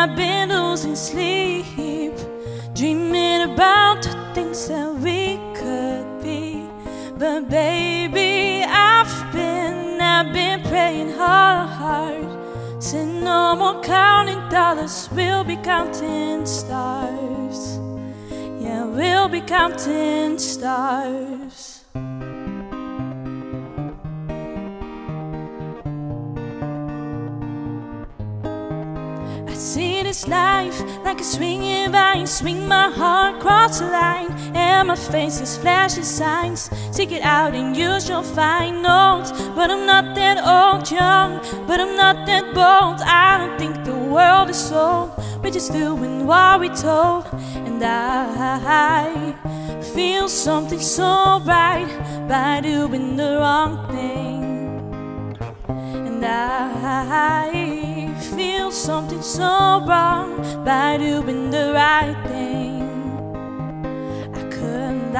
I've been losing sleep, dreaming about the things that we could be. But baby, I've been praying hard. Said no more counting dollars, we'll be counting stars. Yeah, we'll be counting stars. I see this life like a swinging vine, swing my heart across the line, and my face is flashing signs. Take it out and use your fine notes. But I'm not that old, young, but I'm not that bold. I don't think the world is sold, we're just doing what we're told. And I feel something so right by doing the wrong thing. And I feel something so wrong by doing the right thing. I couldn't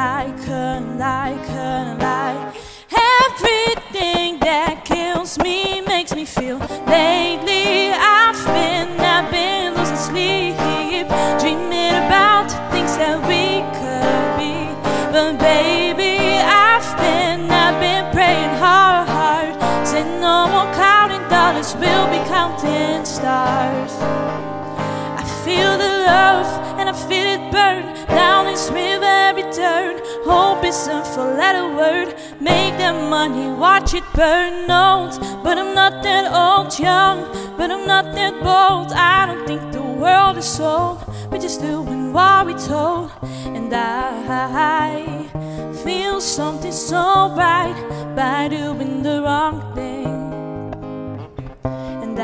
lie. Everything that kills me makes me feel. Lately I've been losing sleep, dreaming about the things that we could be. But baby, I've been praying hard. Said no more counting dollars, we'll be counting stars. I feel the love and I feel it burn down this river every turn. Hope is a four-letter word. Make that money, watch it burn. Notes, but I'm not that old, young, but I'm not that bold. I don't think the world is sold, we're just doing what we're told. And I feel something so right by doing the wrong thing. And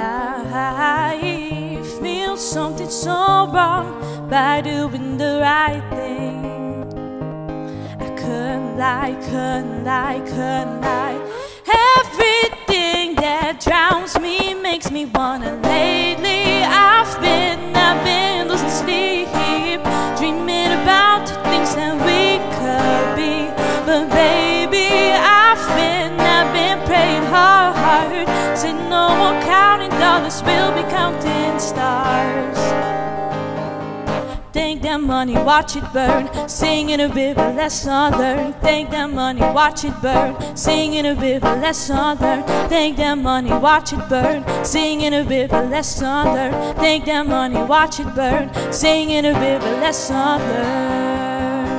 I feel something so wrong by doing the right thing. I couldn't lie. Everything that drowns me makes me wanna. Lately I've been losing sleep, dreaming about the things that we could be. But baby, I've been praying hard. Said no more counting dollars, we'll be counting stars. Take that money, watch it burn. Sing in a river, lesson learned. Take that money, watch it burn. Sing in a river, lesson learned. Take that money, watch it burn. Sing in a river, lesson learned. Take that money, watch it burn. Sing in a river, lesson learned.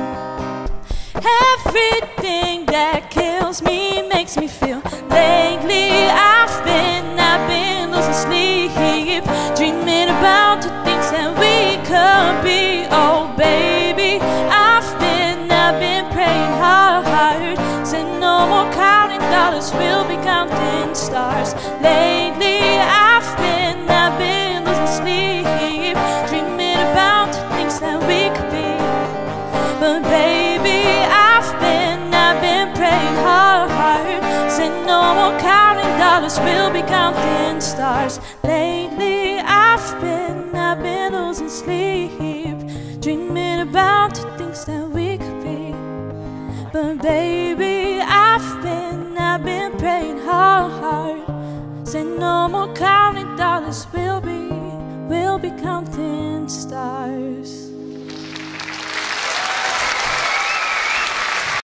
Everything that kills me makes me feel. Lately I've been losing sleep, dreaming about the things that we could be. Oh baby, I've been praying hard. Said no more counting dollars, we'll be counting stars. Lately I've been losing sleep, dreaming about the things that we could be. But baby, I've been praying hard. Said no more counting dollars, we'll be counting stars. Lately I've been losing sleep, dreaming about the things that we could be. But baby, I've been praying hard. Said no more counting dollars, we'll be counting